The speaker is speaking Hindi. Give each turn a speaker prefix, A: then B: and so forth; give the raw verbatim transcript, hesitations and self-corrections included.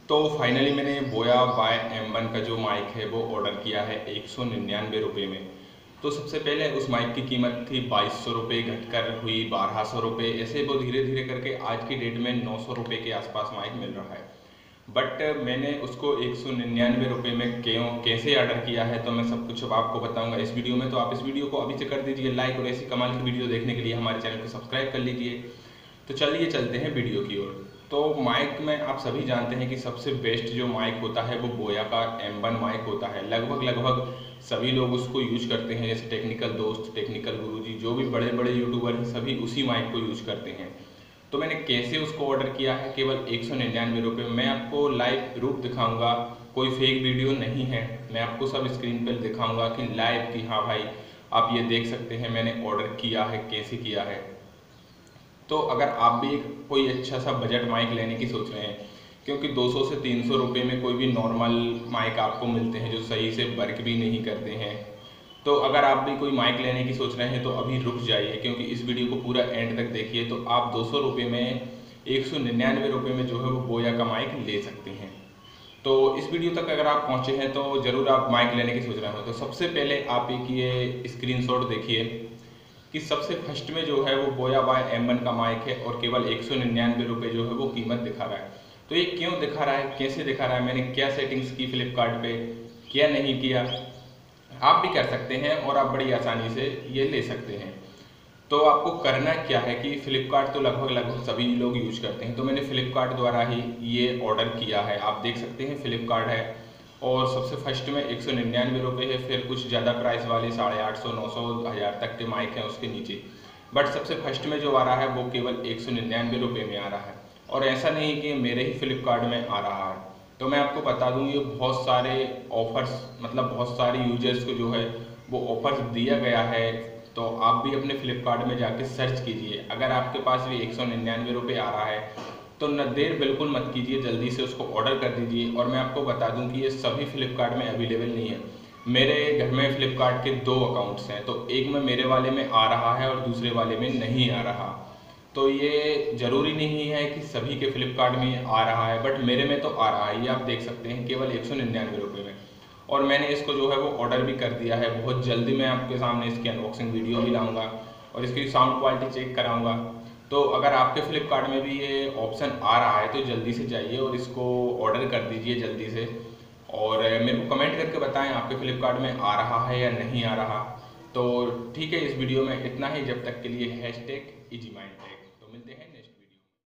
A: तो फाइनली मैंने बोया बाय एम वन का जो माइक है वो ऑर्डर किया है एक सौ निन्यानवे रुपये में। तो सबसे पहले उस माइक की कीमत थी बाईस सौ रुपये, घटकर हुई बारह सौ रुपये, ऐसे वो धीरे धीरे करके आज की डेट में नौ सौ रुपये के आसपास माइक मिल रहा है। बट मैंने उसको एक सौ निन्यानवे रुपये में क्यों कैसे ऑर्डर किया है तो मैं सब कुछ अब आपको बताऊंगा इस वीडियो में। तो आप इस वीडियो को अभी से कर दीजिए लाइक, और ऐसी कमाल की वीडियो देखने के लिए हमारे चैनल को सब्सक्राइब कर लीजिए। तो चलिए चलते हैं वीडियो की ओर। तो माइक में आप सभी जानते हैं कि सबसे बेस्ट जो माइक होता है वो बोया का एम वन माइक होता है। लगभग लगभग सभी लोग उसको यूज करते हैं, जैसे टेक्निकल दोस्त, टेक्निकल गुरुजी, जो भी बड़े बड़े यूट्यूबर हैं सभी उसी माइक को यूज करते हैं। तो मैंने कैसे उसको ऑर्डर किया है केवल एक सौ निन्यानवे रुपये। मैं आपको लाइव प्रूफ दिखाऊंगा, कोई फेक वीडियो नहीं है। मैं आपको सब स्क्रीन पर दिखाऊंगा कि लाइव कि हाँ भाई आप ये देख सकते हैं मैंने ऑर्डर किया है, कैसे किया है। तो अगर आप भी कोई अच्छा सा बजट माइक लेने की सोच रहे हैं, क्योंकि दो सौ से तीन सौ रुपये में कोई भी नॉर्मल माइक आपको मिलते हैं जो सही से वर्क भी नहीं करते हैं, तो अगर आप भी कोई माइक लेने की सोच रहे हैं तो अभी रुक जाइए, क्योंकि इस वीडियो को पूरा एंड तक देखिए। तो आप दो सौ रुपये में एक सौ निन्यानवे रुपये में जो है वो बोया का माइक ले सकते हैं। तो इस वीडियो तक अगर आप पहुँचे हैं तो ज़रूर आप माइक लेने की सोच रहे हो। तो सबसे पहले आप एक ये स्क्रीनशॉट देखिए कि सबसे फर्स्ट में जो है वो बोया बाय एम वन का माइक है और केवल एक सौ निन्यानवे रुपये जो है वो कीमत दिखा रहा है। तो ये क्यों दिखा रहा है, कैसे दिखा रहा है, मैंने क्या सेटिंग्स की फ्लिपकार्ट पे, क्या नहीं किया, आप भी कर सकते हैं और आप बड़ी आसानी से ये ले सकते हैं। तो आपको करना क्या है कि फ्लिपकार्ट तो लगभग लगभग सभी लोग यूज करते हैं, तो मैंने फ्लिपकार्ट द्वारा ही ये ऑर्डर किया है। आप देख सकते हैं फ्लिपकार्ट है और सबसे फर्स्ट में एक सौ निन्यानवे रुपये है, फिर कुछ ज़्यादा प्राइस वाले साढ़े आठ सौ नौ सौ हज़ार तक के माइक हैं उसके नीचे, बट सबसे फर्स्ट में जो आ रहा है वो केवल एक सौ निन्यानवे रुपये में आ रहा है। और ऐसा नहीं कि मेरे ही फ्लिपकार्ट में आ रहा है, तो मैं आपको बता दूं ये बहुत सारे ऑफर्स, मतलब बहुत सारे यूजर्स को जो है वो ऑफर्स दिया गया है। तो आप भी अपने फ्लिपकार्ट में जाके सर्च कीजिए, अगर आपके पास भी एक सौ निन्यानवे रुपये आ रहा है तो न देर बिल्कुल मत कीजिए, जल्दी से उसको ऑर्डर कर दीजिए। और मैं आपको बता दूं कि ये सभी फ्लिपकार्ट में अवेलेबल नहीं है। मेरे घर में फ्लिपकार्ट के दो अकाउंट्स हैं, तो एक में मेरे वाले में आ रहा है और दूसरे वाले में नहीं आ रहा। तो ये ज़रूरी नहीं है कि सभी के फ्लिपकार्ट में आ रहा है, बट मेरे में तो आ रहा है। ये आप देख सकते हैं केवल एक सौ निन्यानवे रुपये में, और मैंने इसको जो है वो ऑर्डर भी कर दिया है। बहुत जल्दी मैं आपके सामने इसकी अनबॉक्सिंग वीडियो भी लाऊंगा और इसकी साउंड क्वालिटी चेक कराऊंगा। तो अगर आपके फ्लिपकार्ट में भी ये ऑप्शन आ रहा है तो जल्दी से जाइए और इसको ऑर्डर कर दीजिए जल्दी से, और मेरे को कमेंट करके बताएं आपके फ्लिपकार्ट में आ रहा है या नहीं आ रहा। तो ठीक है, इस वीडियो में इतना ही। जब तक के लिए हैशटैग इजी माइंड टेक।